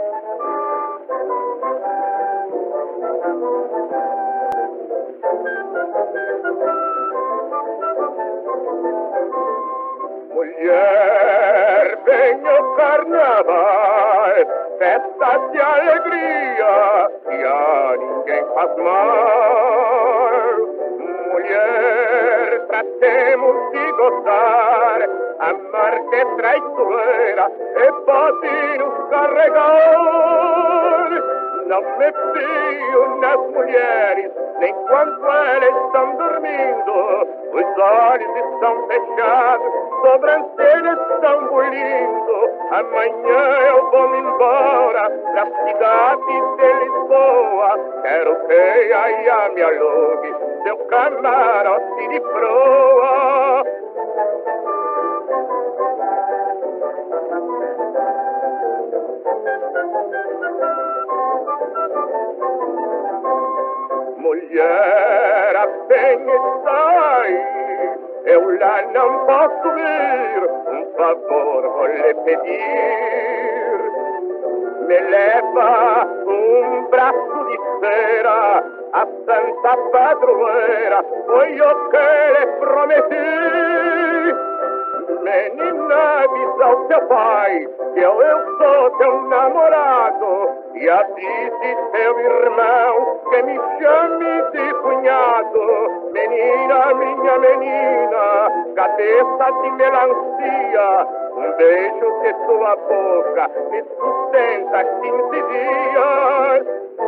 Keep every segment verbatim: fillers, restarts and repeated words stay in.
Mulher, venha o carnaval, festa de alegria, e a ninguém faz mal. Mulher, tratemos de gozar, amar que traiçoeira e pode nos carregar. Não me fio nas mulheres, nem quando elas estão dormindo. Os olhos estão fechados, sobrancelhas estão bolindo. Amanhã eu vou-me embora pra cidade de Lisboa. Quero que a me alugue seu camarote de proa. Mulher, apenas sai, eu lá não posso ir, um favor vou lhe pedir. Me leva um braço de cera, a santa padroeira, foi o que lhe prometi. Menina, avisa ao teu pai que eu, eu sou teu namorado, e avise teu irmão que me chame de cunhado. Menina, minha menina, cabeça de melancia, um beijo que sua boca me sustenta quinze dias.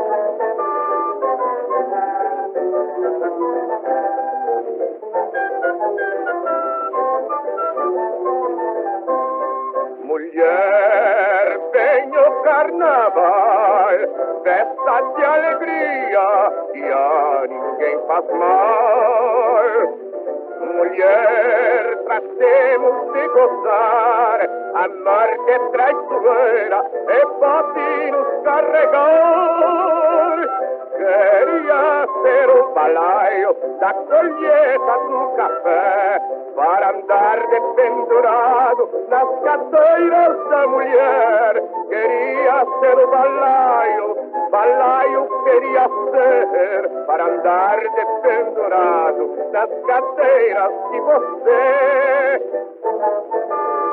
Mulher, vem o carnaval, festa de alegria, e a ninguém faz mal. Mulher, tratemos de gozar, amar que traiçoeira e pode nos carregar. Queria ser o balaio da colheita do café, para andar dependurado nas cadeiras da mulher. Queria ser o balaio, balaio queria ser, para andar dependurado nas cadeiras de você.